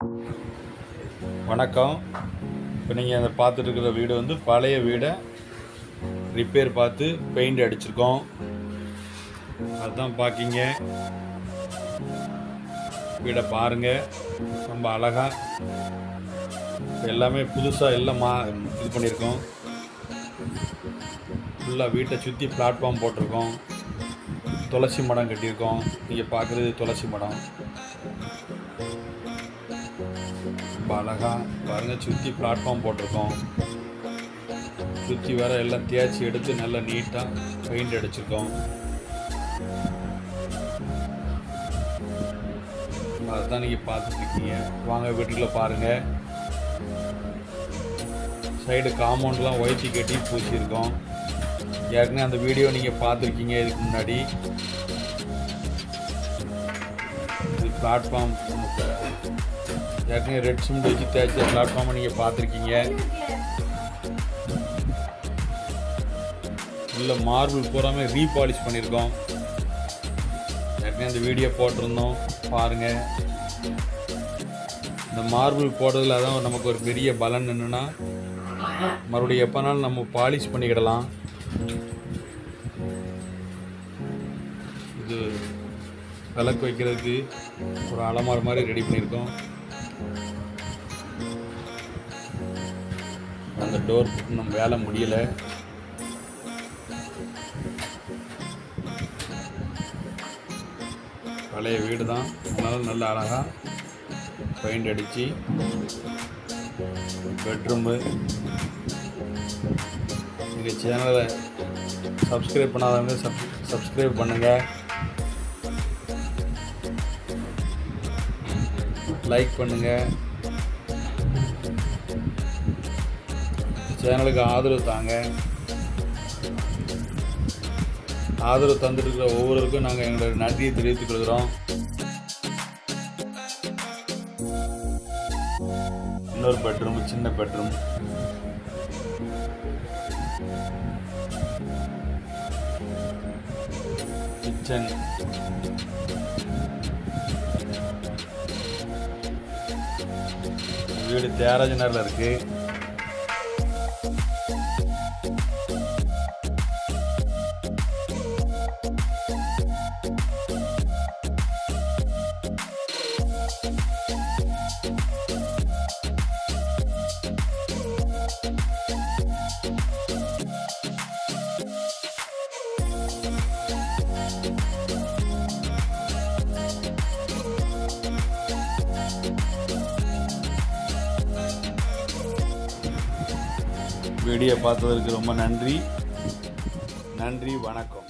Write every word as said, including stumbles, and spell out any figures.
வணக்கம். இப்போ நீங்கள் அதை பார்த்துட்டு இருக்கிற வீடு வந்து பழைய வீடை ரிப்பேர் பார்த்து பெயிண்ட் அடிச்சிருக்கோம். அதுதான் பார்க்கிங்க. வீடை பாருங்கள், ரொம்ப அழகாக எல்லாமே புதுசாக எல்லாம் மா இது பண்ணியிருக்கோம். ஃபுல்லாக வீட்டை சுற்றி பிளாட்ஃபார்ம் போட்டிருக்கோம். துளசி மடம் கட்டியிருக்கோம். நீங்கள் பார்க்குறது துளசி மடம். ரொம்ப அழகாக பாருங்கள், சுற்றி பிளாட்ஃபார்ம் போட்டிருக்கோம். சுற்றி வர எல்லாம் தேய்ச்சி எடுத்து நல்லா நீட்டாக பெயிண்ட் அடிச்சிருக்கோம். அதுதான் நீங்கள் பார்த்துட்ருக்கீங்க. வாங்க வீட்டுக்குள்ளே பாருங்கள். சைடு காம்பவுண்ட்லாம் ஒயிட்டி கட்டி பூச்சிருக்கோம். ஏற்கனவே அந்த வீடியோ நீங்கள் பார்த்துருக்கீங்க இதுக்கு முன்னாடி. இது பிளாட்ஃபார்ம் ஏற்கனவே ரெட் சிமெண்ட் வச்சு தேய்ச்ச பிளாட்ஃபார்மை நீங்கள் பார்த்துருக்கீங்க. உள்ள மார்பிள் பூராமே ரீபாலிஷ் பண்ணியிருக்கோம். ஏற்கனவே அந்த வீடியோ போட்டிருந்தோம், பாருங்கள். இந்த மார்பிள் போடுறதுல தான் நமக்கு ஒரு பெரிய பலன் என்னென்னா, மறுபடியும் எப்போனாலும் நம்ம பாலிஷ் பண்ணிக்கிடலாம். இது விளக்கு வைக்கிறதுக்கு ஒரு அலமாரி மாதிரி ரெடி பண்ணியிருக்கோம். அந்த டோர் நம்ம வேலை முடியலை. பழைய வீடு தான், அதனால நல்ல அழகாக பெயிண்ட் அடித்து பெட்ரூமு. எங்கள் சேனலை சப்ஸ்கிரைப் பண்ணாதவங்க சப் சப்ஸ்கிரைப் பண்ணுங்கள், லைக் பண்ணுங்கள், சேனலுக்கு ஆதரவு தாங்க. ஆதரவு தந்துட்டு இருக்கிற ஒவ்வொருவருக்கும் நாங்கள் எங்களோட நன்றியை தெரிவித்துக் கொள்கிறோம். இன்னொரு பெட்ரூம், சின்ன பெட்ரூம். கிச்சன். வீடு தியாகராஜ நகரில் இருக்கு. வீடியோ பார்த்ததற்கு ரொம்ப நன்றி. நன்றி, வணக்கம்.